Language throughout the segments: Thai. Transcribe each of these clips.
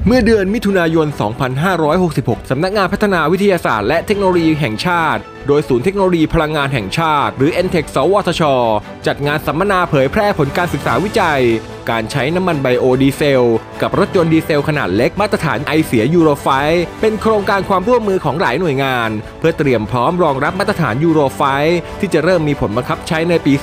เมื่อเดือนมิถุนายน 2566 สำนักงานพัฒนาวิทยาศาสตร์และเทคโนโลยีแห่งชาติโดยศูนย์เทคโนโลยีพลังงานแห่งชาติหรือ ENTEC สวทช.จัดงานสัมมนาเผยแพร่ผลการศึกษาวิจัยการใช้น้ำมันไบโอดีเซลกับรถยนต์ดีเซลขนาดเล็กมาตรฐานไอเสียยูโร5เป็นโครงการความร่วมมือของหลายหน่วยงานเพื่อเตรียมพร้อมรองรับมาตรฐานยูโร5ที่จะเริ่มมีผลบังคับใช้ในปี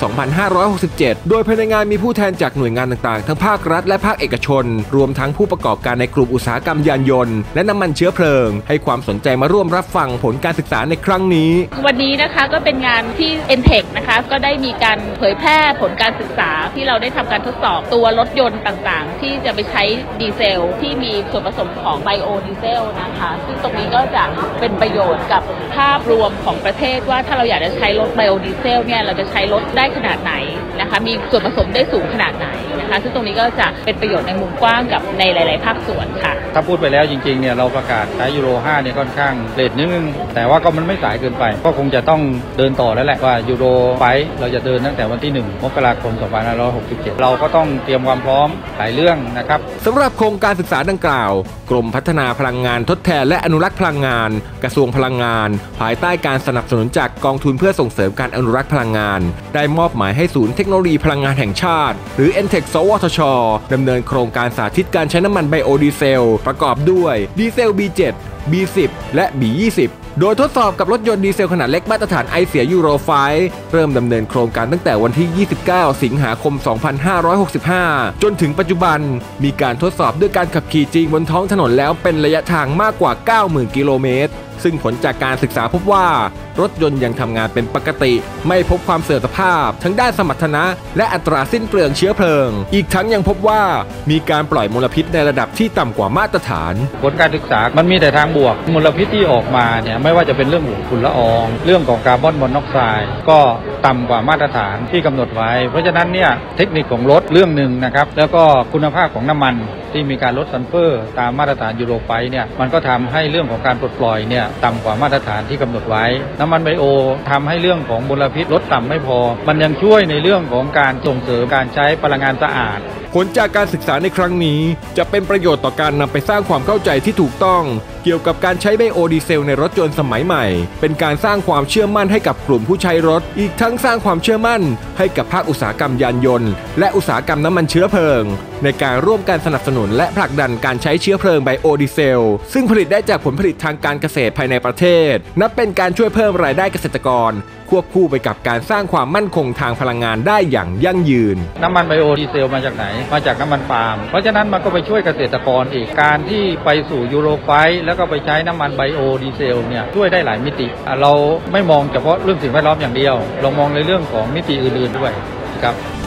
2567 โดยภายในงานมีผู้แทนจากหน่วยงานต่างๆทั้งภาครัฐและภาคเอกชนรวมทั้งผู้ประกอบการในกลุ่มอุตสาหกรรมยานยนต์และน้ำมันเชื้อเพลิงให้ความสนใจมาร่วมรับฟังผลการศึกษาในครั้งนี้วันนี้นะคะก็เป็นงานที่ ENTEC นะคะก็ได้มีการเผยแพร่ผลการศึกษาที่เราได้ทำการทดสอบตัวรถยนต์ต่างๆที่จะไปใช้ดีเซลที่มีส่วนผสมของไบโอดีเซลนะคะซึ่งตรงนี้ก็จะเป็นประโยชน์กับภาพรวมของประเทศว่าถ้าเราอยากจะใช้รถไบโอดีเซลเนี่ยเราจะใช้รถได้ขนาดไหนนะคะมีส่วนผสมได้สูงขนาดไหนนะคะซึ่งตรงนี้ก็จะเป็นประโยชน์ในมุมกว้างกับในหลายๆภาคส่วนค่ะถ้าพูดไปแล้วจริงๆเนี่ยเราประกาศใช้ยูโร5เนี่ยค่อนข้างเลทนิดนึงแต่ว่าก็มันไม่สายเกินไปก็คงจะต้องเดินต่อแล้วแหละว่ายูโร5เราจะเดินตั้งแต่วันที่1 มกราคม 2567เราก็ต้องเตรียมความพร้อมหลายเรื่องนะครับสำหรับโครงการศึกษาดังกล่าวกรมพัฒนาพลังงานทดแทนและอนุรักษ์พลังงานกระทรวงพลังงานภายใต้การสนับสนุนจากกองทุนเพื่อส่งเสริมการอนุรักษ์พลังงานได้มอบหมายให้ศูนย์เทคโนโลยีพลังงานแห่งชาติหรือ ENTEC สวทช.ดำเนินโครงการสาธิตการใช้น้ำมันไบโอดีเซลประกอบด้วยดีเซล B7 B10 และ B20 โดยทดสอบกับรถยนต์ดีเซลขนาดเล็กมาตรฐานไอเสียยูโร5เริ่มดำเนินโครงการตั้งแต่วันที่ 29 สิงหาคม 2565 จนถึงปัจจุบันมีการทดสอบด้วยการขับขี่จริงบนท้องถนนแล้วเป็นระยะทางมากกว่า 90,000 กิโลเมตรซึ่งผลจากการศึกษาพบว่ารถยนต์ยังทำงานเป็นปกติไม่พบความเสื่อมสภาพทั้งด้านสมรรถนะและอัตราสิ้นเปลืองเชื้อเพลิงอีกทั้งยังพบว่ามีการปล่อยมลพิษในระดับที่ต่ำกว่ามาตรฐานผลการศึกษามันมีแต่ทางบวกมลพิษที่ออกมาเนี่ยไม่ว่าจะเป็นเรื่องฝุ่นละอองเรื่องของคาร์บอนมอนอกไซด์ก็ต่ำกว่ามาตรฐานที่กำหนดไว้เพราะฉะนั้นเนี่ยเทคนิคของรถเรื่องหนึ่งนะครับแล้วก็คุณภาพของน้ำมันที่มีการลดซัลเฟอร์ตามมาตรฐานยูโร5เนี่ยมันก็ทำให้เรื่องของการปลดปล่อยเนี่ยต่ำกว่ามาตรฐานที่กำหนดไว้น้ำมันไบโอทำให้เรื่องของมลพิษลดต่ำไม่พอมันยังช่วยในเรื่องของการส่งเสริมการใช้พลังงานสะอาดผลจากการศึกษาในครั้งนี้จะเป็นประโยชน์ต่อการนำไปสร้างความเข้าใจที่ถูกต้องเกี่ยวกับการใช้ไบโอดีเซลในรถยนต์สมัยใหม่เป็นการสร้างความเชื่อมั่นให้กับกลุ่มผู้ใช้รถอีกทั้งสร้างความเชื่อมั่นให้กับภาคอุตสาหกรรมยานยนต์และอุตสาหกรรมน้ำมันเชื้อเพลิงในการร่วมกันสนับสนุนและผลักดันการใช้เชื้อเพลิงไบโอดีเซลซึ่งผลิตได้จากผลผลิตทางการเกษตรภายในประเทศนับเป็นการช่วยเพิ่มรายได้เกษตรกรควบคู่ไปกับการสร้างความมั่นคงทางพลังงานได้อย่างยั่งยืนน้ำมันไบโอดีเซลมาจากไหนมาจากน้ำมันปาล์มเพราะฉะนั้นมันก็ไปช่วยเกษตรกรอีกการที่ไปสู่ยูโร5แล้วก็ไปใช้น้ำมันไบโอดีเซลเนี่ยช่วยได้หลายมิติเราไม่มองเฉพาะเรื่องสิ่งแวดล้อมอย่างเดียวเรามองในเรื่องของมิติอื่นๆด้วยครับ